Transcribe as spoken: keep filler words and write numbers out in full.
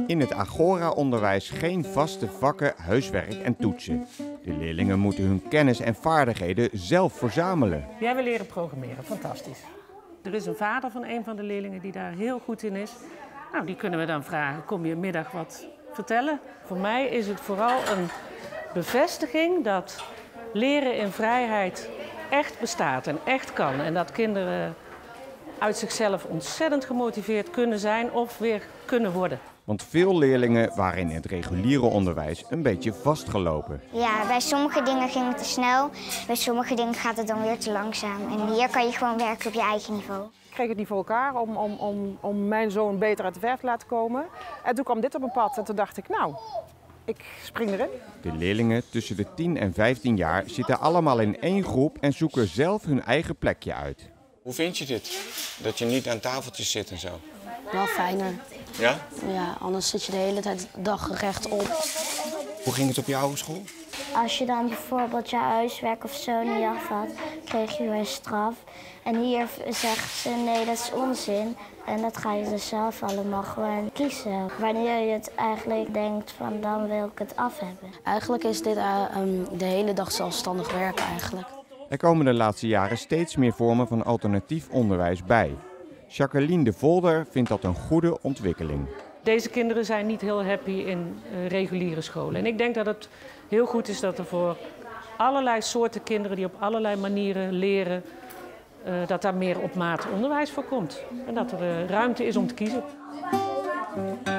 In het Agora-onderwijs geen vaste vakken, huiswerk en toetsen. De leerlingen moeten hun kennis en vaardigheden zelf verzamelen. Jij wil leren programmeren, fantastisch. Er is een vader van een van de leerlingen die daar heel goed in is. Nou, die kunnen we dan vragen, kom je middag wat vertellen? Voor mij is het vooral een bevestiging dat leren in vrijheid echt bestaat en echt kan. En dat kinderen uit zichzelf ontzettend gemotiveerd kunnen zijn of weer kunnen worden. Want veel leerlingen waren in het reguliere onderwijs een beetje vastgelopen. Ja, bij sommige dingen ging het te snel, bij sommige dingen gaat het dan weer te langzaam. En hier kan je gewoon werken op je eigen niveau. Ik kreeg het niet voor elkaar om, om, om, om mijn zoon beter uit de verf te laten komen. En toen kwam dit op mijn pad en toen dacht ik, nou, ik spring erin. De leerlingen tussen de tien en vijftien jaar zitten allemaal in één groep en zoeken zelf hun eigen plekje uit. Hoe vind je dit? Dat je niet aan tafeltjes zit en zo? Wel fijner. Ja? Ja, anders zit je de hele tijd de dag rechtop. Hoe ging het op je oude school? Als je dan bijvoorbeeld je huiswerk of zo niet af had, kreeg je weer straf. En hier zeggen ze nee, dat is onzin. En dat ga je dus zelf allemaal gewoon kiezen. Wanneer je het eigenlijk denkt van dan wil ik het af hebben. Eigenlijk is dit uh, um, de hele dag zelfstandig werken eigenlijk. Er komen de laatste jaren steeds meer vormen van alternatief onderwijs bij. Jacqueline de Volder vindt dat een goede ontwikkeling. Deze kinderen zijn niet heel happy in uh, reguliere scholen. En ik denk dat het heel goed is dat er voor allerlei soorten kinderen die op allerlei manieren leren, uh, dat daar meer op maat onderwijs voor komt. En dat er uh, ruimte is om te kiezen.